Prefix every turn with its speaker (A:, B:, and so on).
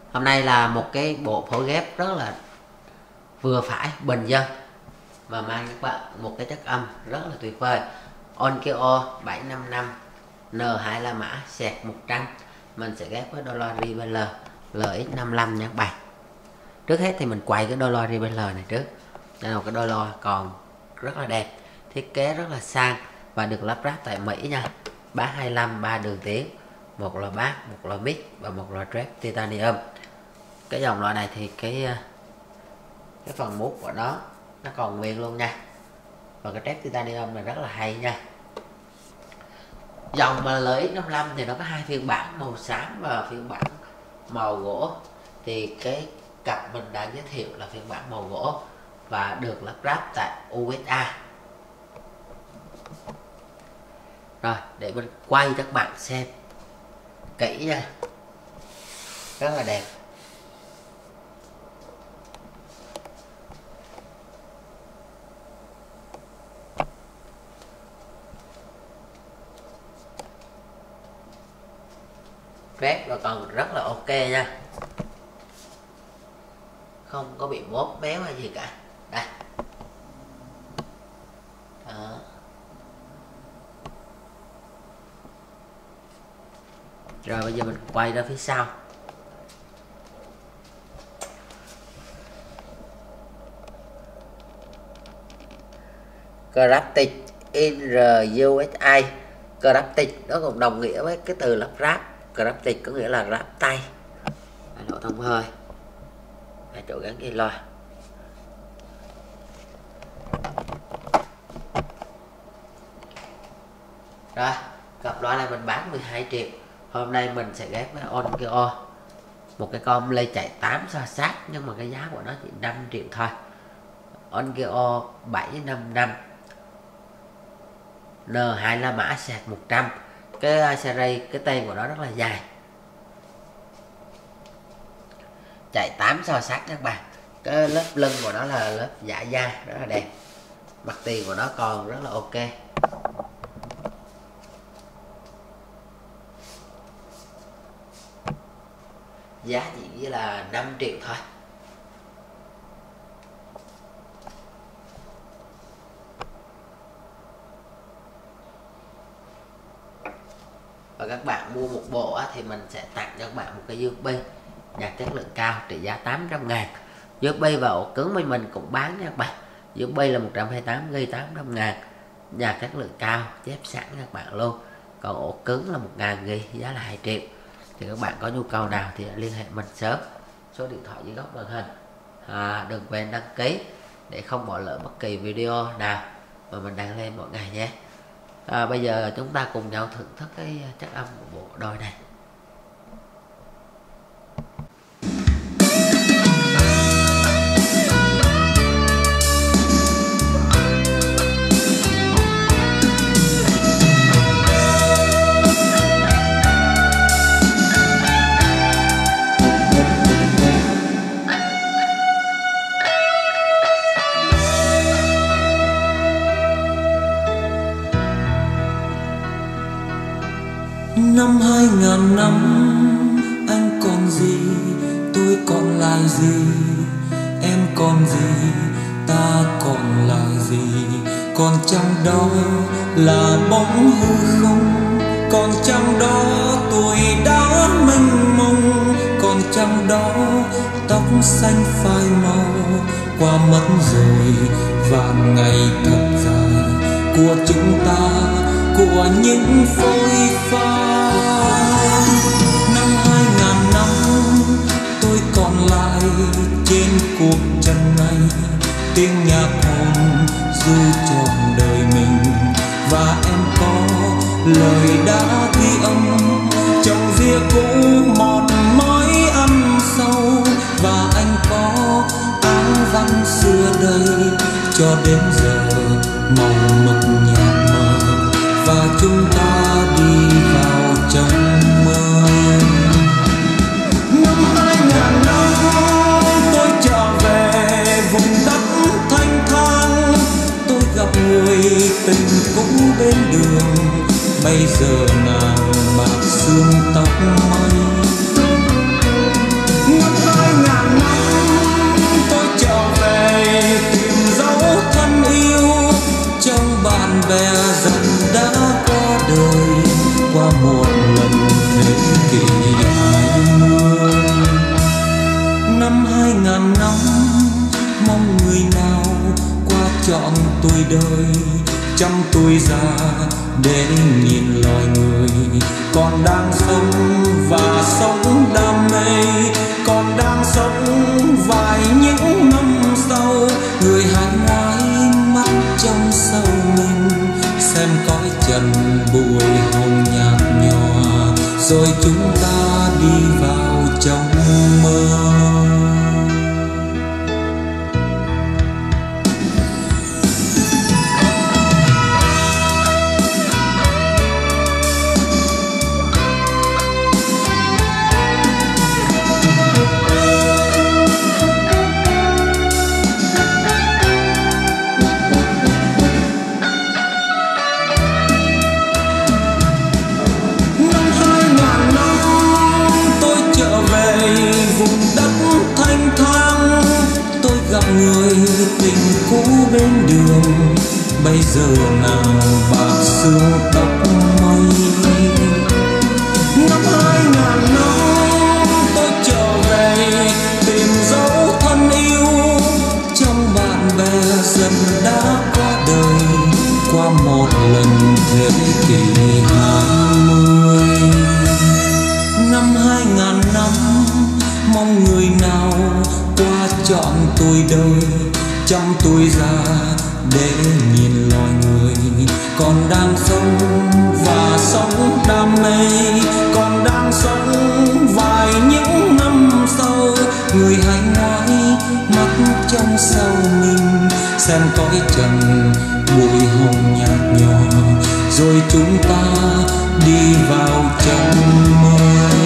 A: Hôm nay là một cái bộ phối ghép rất là vừa phải, bình dân và mang các bạn một cái chất âm rất là tuyệt vời. Onkyo 755 N2 La Mã sẹt 100. Mình sẽ ghép với đôi loa Rebel LX55 nha các bạn. Trước hết thì mình quay cái đôi loa Rebel này trước. Đây là một cái đôi loa còn rất là đẹp, thiết kế rất là sang và được lắp ráp tại Mỹ nha. Bass 25 3 đường tiếng, một loa bass, một loa mic và một loa trap titanium. Cái dòng loa này thì cái phần mút của nó còn nguyên luôn nha. Và cái trap titanium này rất là hay nha. Dòng mà LX55 thì nó có hai phiên bản màu xám và phiên bản màu gỗ. Thì cái cặp mình đang giới thiệu là phiên bản màu gỗ và được lắp ráp tại USA. Rồi để mình quay cho các bạn xem kỹ nha, rất là đẹp. Rét và còn rất là ok nha, không có bị mốt méo hay gì cả. Đây đó. Rồi bây giờ mình quay ra phía sau. Graphic in USA. Graphic nó cũng đồng nghĩa với cái từ lắp ráp. Graphic có nghĩa là ráp tay. Độ thông hơi, chỗ gắn dây loa. Rồi cặp loa này mình bán 12 triệu. Hôm nay mình sẽ ghép với Onkyo một cái con lê chạy 8 so sát, nhưng mà cái giá của nó chỉ 5 triệu thôi. Onkyo 755 N2 La Mã sạc 100. Cái series, cái tên của nó rất là dài, chạy 8 so sát các bạn. Cái lớp lưng của nó là lớp giả da rất là đẹp. Mặt tiền của nó còn rất là ok. Giá chỉ là 5 triệu thôi. Và các bạn mua một bộ thì mình sẽ tặng cho các bạn một cái USB nhạc chất lượng cao trị giá 800.000. USB và ổ cứng mình cũng bán nha các bạn. USB là 128GB 800.000, nhạc chất lượng cao chép sẵn các bạn luôn. Còn ổ cứng là 1000GB giá là 2 triệu. Thì các bạn có nhu cầu nào thì liên hệ mình sớm. Số điện thoại dưới góc màn hình. Đừng quên đăng ký để không bỏ lỡ bất kỳ video nào mà mình đăng lên mỗi ngày nhé. Bây giờ chúng ta cùng nhau thưởng thức cái chất âm của bộ đôi này.
B: Năm 2000 năm anh còn gì, tôi còn lại gì, em còn gì, ta còn lại gì. Còn trong đó là bóng hư không, còn trong đó tôi đã mênh mông, còn trong đó tóc xanh phai màu. Qua mất rồi và ngày thật dài của chúng ta, của những phôi pha. Năm 2000 năm tôi còn lại trên cuộc trần này, tiếng nhạc hồn du trọn đời mình. Và em có lời đã ghi âm trong ria cũ một mái ăn sâu. Và anh có áng văn xưa đây cho đến giờ màu mực nhạt mờ. Và chúng ta đi vào trong mơ. Năm 2000 năm tôi trở về vùng đất thanh thang. Tôi gặp người tình cũ bên đường, bây giờ nàng bạc sương tóc mây. chọn tuổi đời trăm tuổi già để nhìn loài người còn đang sống và sống đam mê, còn đang sống vài những năm sau. Người hãy ngoái mắt trong sau mình xem cõi trần bụi hồng nhạt nhòa, rồi chúng ta đi vào trong mơ. Vùng đất thanh thang tôi gặp người tình cũ bên đường, bây giờ nàng bạc sương tóc mây. Năm 2005 tôi trở về tìm dấu thân yêu, trong bạn bè dần đã qua đời qua một lần thế kỷ 20. Năm 2005 mong người nào qua chọn tuổi đời trăm tuổi già để nhìn loài người còn đang sống và sống đam mê, còn đang sống vài những năm sau. Người hãy ngoái mắt trong sau mình xem cõi trần bụi hồng nhạt nhòa, rồi chúng ta đi vào trong mơ.